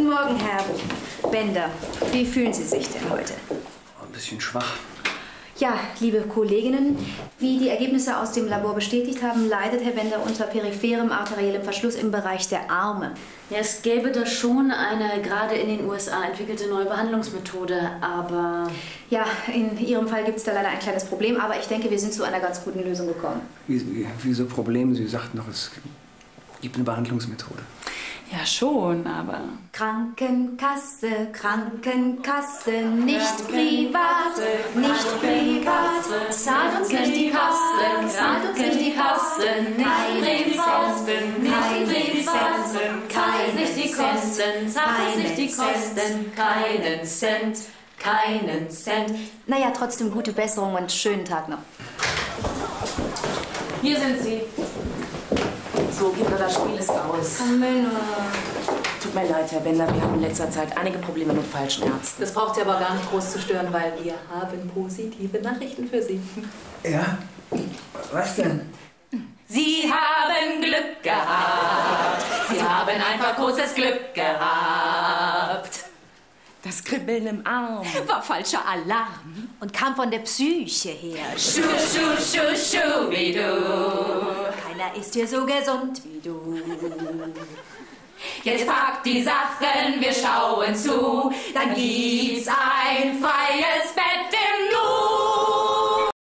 Guten Morgen, Herr Bender. Wie fühlen Sie sich denn heute? Ein bisschen schwach. Ja, liebe Kolleginnen, wie die Ergebnisse aus dem Labor bestätigt haben, leidet Herr Bender unter peripherem arteriellem Verschluss im Bereich der Arme. Ja, es gäbe da schon eine gerade in den USA entwickelte neue Behandlungsmethode, aber... Ja, in Ihrem Fall gibt es da leider ein kleines Problem, aber ich denke, wir sind zu einer ganz guten Lösung gekommen. Wieso Problem? Sie sagten doch, es gibt eine Behandlungsmethode. Ja, schon, aber... Krankenkasse, Krankenkasse, nicht privat, nicht privat. Zahlt uns nicht die Kasse, zahlt uns nicht die Kasse, nicht privat, nicht privat. Zahlt nicht die Kosten, zahlt nicht die Kosten, keinen Cent, keinen Cent. Naja, trotzdem gute Besserung und schönen Tag noch. Hier sind Sie. So, Kinder, das Spiel ist aus. Tut mir leid, Herr Bender, wir haben in letzter Zeit einige Probleme mit falschen Ärzten. Das braucht Sie aber gar nicht groß zu stören, weil wir haben positive Nachrichten für Sie. Ja? Was denn? Sie haben Glück gehabt. Sie haben einfach großes Glück gehabt. Das Kribbeln im Arm. War falscher Alarm und kam von der Psyche her. Schu, schu, schu, schu, wie du. Keiner ist hier so gesund wie du. Jetzt packt die Sachen, wir schauen zu. Dann gibt's ein freies Bett.